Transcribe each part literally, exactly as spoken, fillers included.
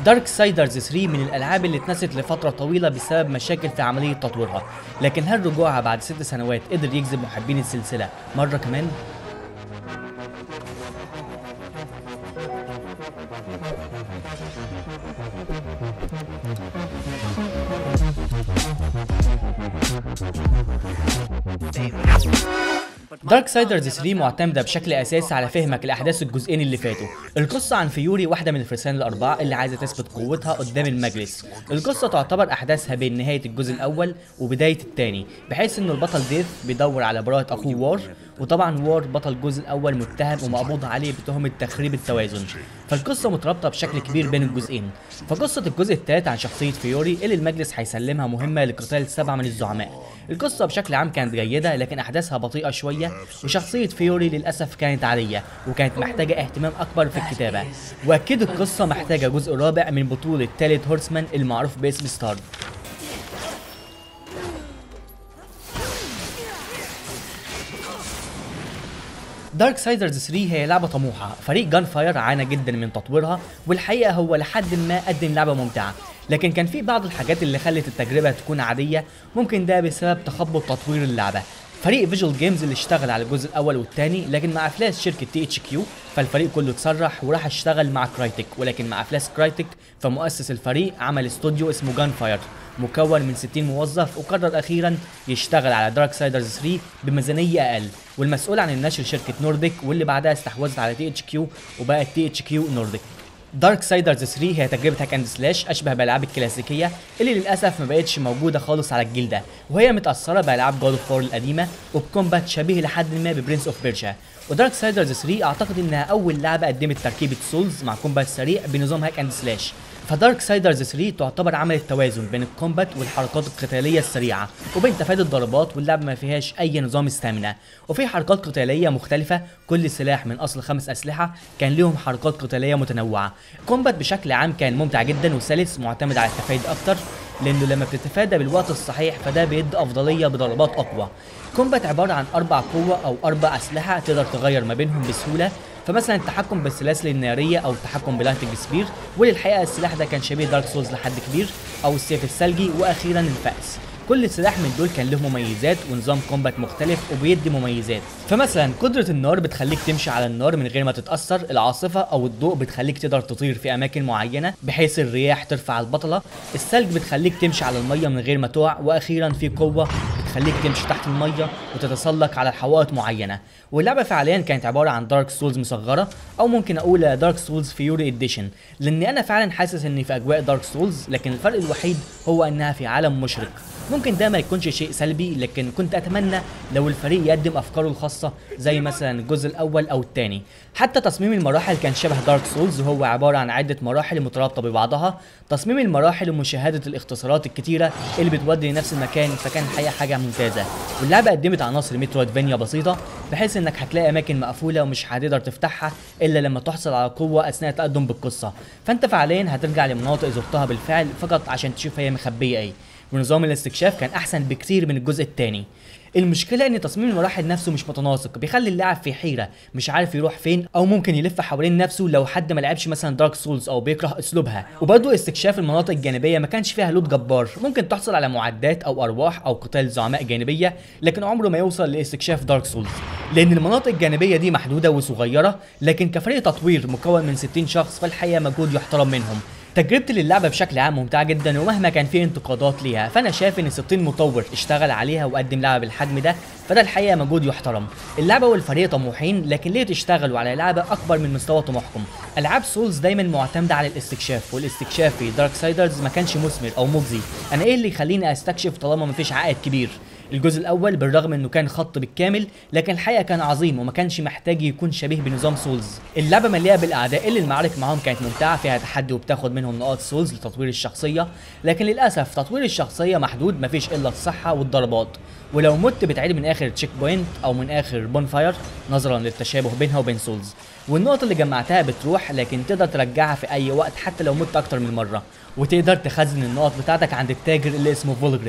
دارك سايدرز ثلاثة من الالعاب اللي اتنست لفتره طويله بسبب مشاكل في عمليه تطويرها، لكن هل رجوعها بعد ست سنوات قدر يجذب محبين السلسله مره كمان؟ دارك سايدرز ثلاثة معتمدة بشكل أساسي على فهمك لأحداث الجزئين اللي فاتوا. القصة عن فيوري واحدة من الفرسان الأربعة اللي عايزة تثبت قوتها قدام المجلس. القصة تعتبر أحداثها بين نهاية الجزء الأول وبداية الثاني، بحيث إنه البطل ديث بيدور على براءة أخوه وار، وطبعا وار بطل الجزء الأول متهم ومقبوض عليه بتهمة تخريب التوازن. فالقصة مترابطة بشكل كبير بين الجزئين. فقصة الجزء الثالث عن شخصية فيوري اللي المجلس هيسلمها مهمة لقتال سبعة من الزعماء. القصة بشكل عام كانت جيدة، لكن أحداثها بطيئة شوية، وشخصية فيوري للأسف كانت عادية وكانت محتاجة اهتمام أكبر في الكتابة. وأكيد القصة محتاجة جزء رابع من بطولة تالت هورسمان المعروف باسم ستار. دارك سايدرز ثلاثة هي لعبة طموحة. فريق جان فاير عانى جدا من تطويرها، والحقيقة هو لحد ما قدم لعبة ممتعة، لكن كان في بعض الحاجات اللي خلت التجربة تكون عادية، ممكن ده بسبب تخبط تطوير اللعبة. فريق فيجوال جيمز اللي اشتغل على الجزء الاول والثاني، لكن مع افلاس شركه تي اتش كيو فالفريق كله اتسرح وراح اشتغل مع كرايتك، ولكن مع افلاس كرايتك فمؤسس الفريق عمل استوديو اسمه جان فاير مكون من ستين موظف، وقرر اخيرا يشتغل على دارك سايدرز ثلاثة بميزانيه اقل، والمسؤول عن النشر شركه نورديك، واللي بعدها استحوذت على تي اتش كيو وبقت تي اتش كيو نورديك. دارك سايدرز ثلاثة هي تجربة هاك اند سلاش اشبه بالالعاب الكلاسيكيه اللي للاسف ما بقتش موجوده خالص على الجيل ده، وهي متاثره بالعاب جود اوف وور القديمه وبكومبات شبيه لحد ما ببرنس اوف بيرشا. ودارك سايدرز ثلاثة اعتقد انها اول لعبه قدمت تركيبه سولز مع كومبات سريع بنظام هاك اند سلاش. فدارك سايدرز ثلاثة تعتبر عملت توازن بين الكومبات والحركات القتاليه السريعه وبين تفادي الضربات، واللعبه ما فيهاش اي نظام استامينا، وفي حركات قتاليه مختلفه. كل سلاح من اصل خمس اسلحه كان لهم حركات قتاليه متنوعه. الكومبات بشكل عام كان ممتع جدا وسلس، معتمد على التفادي اكتر، لانه لما بتتفادى بالوقت الصحيح فده بيدي افضليه بضربات اقوى. كومبات عباره عن اربع قوه او اربع اسلحه تقدر تغير ما بينهم بسهوله، فمثلا التحكم بالسلاسل الناريه او التحكم بلايتنج سبير، وللحقيقه السلاح ده كان شبيه دارك سولز لحد كبير، او السيف الثلجي، واخيرا الفأس. كل سلاح من دول كان له مميزات ونظام كومبات مختلف وبيدي مميزات. فمثلا قدرة النار بتخليك تمشي على النار من غير ما تتأثر، العاصفة او الضوء بتخليك تقدر تطير في اماكن معينة بحيث الرياح ترفع البطلة، الثلج بتخليك تمشي على المية من غير ما تقع، واخيرا في قوة بتخليك تمشي تحت المية وتتسلق على حوائط معينة. واللعبة فعليا كانت عبارة عن دارك سولز مصغرة، او ممكن اقول دارك سولز فيوري اديشن، لان انا فعلا حاسس اني في اجواء دارك سولز، لكن الفرق الوحيد هو انها في عالم مشرق. ممكن ده ما يكونش شيء سلبي، لكن كنت اتمنى لو الفريق يقدم افكاره الخاصه زي مثلا الجزء الاول او الثاني. حتى تصميم المراحل كان شبه دارك سولز، وهو عباره عن عده مراحل مترابطه ببعضها. تصميم المراحل ومشاهده الاختصارات الكتيره اللي بتودي لنفس المكان، فكان الحقيقه حاجه ممتازه. واللعبه قدمت عناصر مترويدفانيا بسيطه، بحيث انك هتلاقي اماكن مقفوله ومش هتقدر تفتحها الا لما تحصل على قوه اثناء التقدم بالقصه، فانت فعليا هترجع لمناطق زرتها بالفعل فقط عشان تشوف هي مخبيه ايه. ونظام الاستكشاف كان احسن بكتير من الجزء الثاني. المشكله ان تصميم المراحل نفسه مش متناسق، بيخلي اللاعب في حيره مش عارف يروح فين، او ممكن يلف حوالين نفسه لو حد ما لعبش مثلا دارك سولز او بيكره اسلوبها. وبرضه استكشاف المناطق الجانبيه ما كانش فيها لود جبار، ممكن تحصل على معدات او ارواح او قتال زعماء جانبيه، لكن عمره ما يوصل لاستكشاف دارك سولز، لان المناطق الجانبيه دي محدوده وصغيره. لكن كفريق تطوير مكون من ستين شخص فالحقيقه مجهود يحترم منهم. تجربتي للعبه بشكل عام ممتعه جدا، ومهما كان في انتقادات ليها فانا شايف ان ستين مطور اشتغل عليها وقدم لعبه بالحجم ده، فده الحقيقه مجهود يحترم. اللعبه والفريق طموحين، لكن ليه تشتغلوا على لعبه اكبر من مستوى طموحكم؟ العاب سولز دايما معتمده على الاستكشاف، والاستكشاف في دارك سايدرز ما كانش مثمر او مجزي. انا ايه اللي يخليني استكشف طالما مفيش عائد كبير؟ الجزء الاول بالرغم انه كان خط بالكامل، لكن الحقيقه كان عظيم وما كانش محتاج يكون شبيه بنظام سولز. اللعبه مليئه بالاعداء اللي المعارك معاهم كانت ممتعه، فيها تحدي وبتاخد منهم نقاط سولز لتطوير الشخصيه، لكن للاسف تطوير الشخصيه محدود، مفيش الا الصحه والضربات، ولو مت بتعيد من اخر تشيك بوينت او من اخر بون فاير نظرا للتشابه بينها وبين سولز. والنقط اللي جمعتها بتروح، لكن تقدر ترجعها في اي وقت حتى لو مت اكتر من مره، وتقدر تخزن النقط بتاعتك عند التاجر اللي اسمه فولجريم.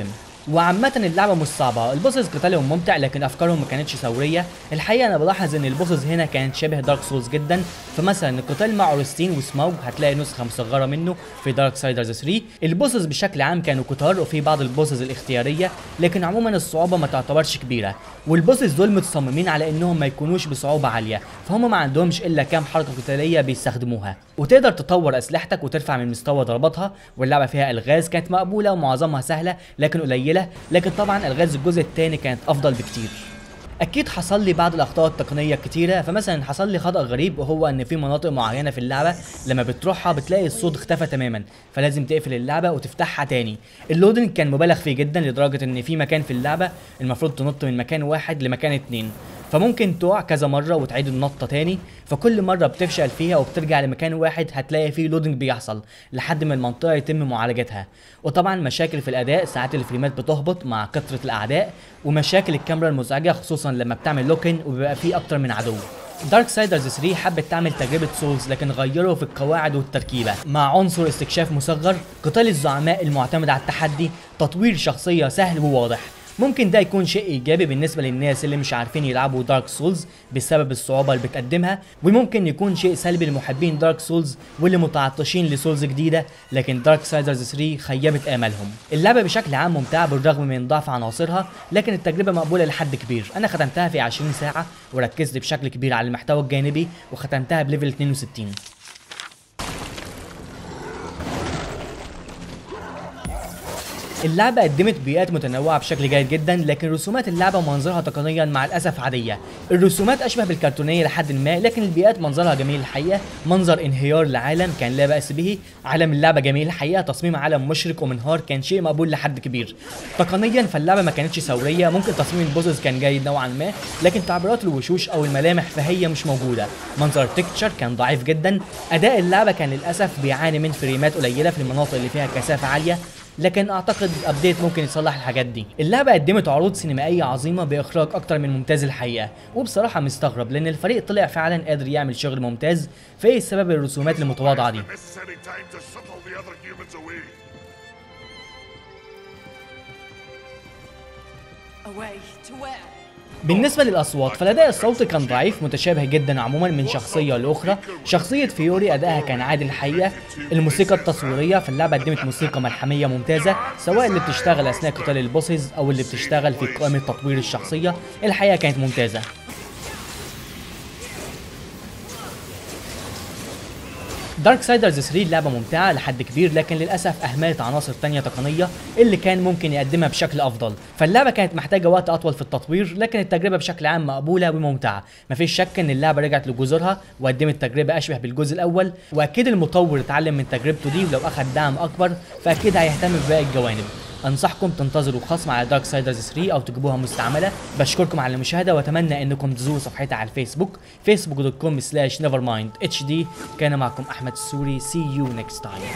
وعامة اللعبة مش صعبة، البوسز قتالهم ممتع لكن افكارهم ما كانتش ثورية. الحقيقة انا بلاحظ ان البوسز هنا كانت شبه دارك سولز جدا، فمثلا القتال مع اورستين وسموج هتلاقي نسخة مصغرة منه في دارك سايدرز ثلاثة. البوسز بشكل عام كانوا كتار وفي بعض البوسز الاختيارية، لكن عموما الصعوبة ما تعتبرش كبيرة، والبوسز دول متصممين على انهم ما يكونوش بصعوبة عالية، فهم ما عندهمش الا كام حركة قتالية بيستخدموها، وتقدر تطور اسلحتك وترفع من مستوى ضرباتها. واللعبة فيها الغاز كانت مقبولة ومعظمها سهلة لكن قليلة، لكن طبعا الغاز الجزء الثاني كانت افضل بكتير. اكيد حصل لي بعض الاخطاء التقنيه الكتيره، فمثلا حصل لي خطا غريب وهو ان في مناطق معينه في اللعبه لما بتروحها بتلاقي الصوت اختفى تماما، فلازم تقفل اللعبه وتفتحها تاني. اللودنج كان مبالغ فيه جدا لدرجه ان في مكان في اللعبه المفروض تنط من مكان واحد لمكان اتنين، فممكن تقع كذا مره وتعيد النطه تاني، فكل مره بتفشل فيها وبترجع لمكان واحد هتلاقي فيه لودنج بيحصل لحد ما المنطقه يتم معالجتها. وطبعا مشاكل في الاداء، ساعات الفريمات بتهبط مع كثره الاعداء، ومشاكل الكاميرا المزعجه خصوصا لما بتعمل لوكن وبيبقى فيه اكتر من عدو. دارك سايدرز ثلاثة حبت تعمل تجربة سولز لكن غيروا في القواعد والتركيبة مع عنصر استكشاف مصغر، قتال الزعماء المعتمد على التحدي، تطوير شخصية سهل وواضح. ممكن ده يكون شيء ايجابي بالنسبه للناس اللي مش عارفين يلعبوا دارك سولز بسبب الصعوبه اللي بتقدمها، وممكن يكون شيء سلبي لمحبين دارك سولز واللي متعطشين لسولز جديده، لكن دارك سايدرز ثلاثة خيبت املهم. اللعبه بشكل عام ممتعه بالرغم من ضعف عناصرها، لكن التجربه مقبوله لحد كبير. انا ختمتها في عشرين ساعه وركزت بشكل كبير على المحتوى الجانبي وختمتها بليفل اتنين وستين. اللعبة قدمت بيئات متنوعة بشكل جيد جدا، لكن رسومات اللعبة ومنظرها تقنيا مع الأسف عادية. الرسومات أشبه بالكرتونية لحد ما، لكن البيئات منظرها جميل الحقيقة. منظر انهيار العالم كان لا بأس به، عالم اللعبة جميل الحقيقة، تصميم عالم مشرق ومنهار كان شيء مقبول لحد كبير. تقنيا فاللعبة ما كانتش ثورية، ممكن تصميم البوزز كان جيد نوعا ما، لكن تعبيرات الوشوش أو الملامح فهي مش موجودة. منظر التكتشر كان ضعيف جدا. أداء اللعبة كان للأسف بيعاني من فريمات قليلة في المناطق اللي فيها كثافة عالية، لكن اعتقد ابديت ممكن يصلح الحاجات دي. اللعبه قدمت عروض سينمائيه عظيمه باخراج اكتر من ممتاز الحقيقه، وبصراحه مستغرب لان الفريق طلع فعلا قادر يعمل شغل ممتاز، فايه سبب الرسومات المتواضعه دي؟ بالنسبة للأصوات فالأداء الصوتي كان ضعيف متشابه جدا عموما من شخصية لأخرى. شخصية فيوري أدائها كان عادي الحقيقة. الموسيقى التصويرية في اللعبة قدمت موسيقى ملحمية ممتازة، سواء اللي بتشتغل أثناء قتال البوسز أو اللي بتشتغل في قائمة تطوير الشخصية، الحقيقة كانت ممتازة. دارك سايدرز ثلاثة لعبة ممتعة لحد كبير، لكن للأسف أهملت عناصر تانية تقنية اللي كان ممكن يقدمها بشكل أفضل، فاللعبة كانت محتاجة وقت أطول في التطوير، لكن التجربة بشكل عام مقبولة وممتعة. مفيش شك إن اللعبة رجعت لجذورها وقدمت تجربة أشبه بالجزء الأول، وأكيد المطور اتعلم من تجربته دي، ولو أخد دعم أكبر فأكيد هيهتم بباقي الجوانب. انصحكم تنتظروا خصم على دارك سايدرز ثلاثة او تجيبوها مستعمله. بشكركم على المشاهده واتمنى انكم تزوروا صفحتي على الفيسبوك فيسبوك دوت كوم سلاش نيفرمايند اتش دي. كان معكم احمد السوري. سي يو نيكست تايم.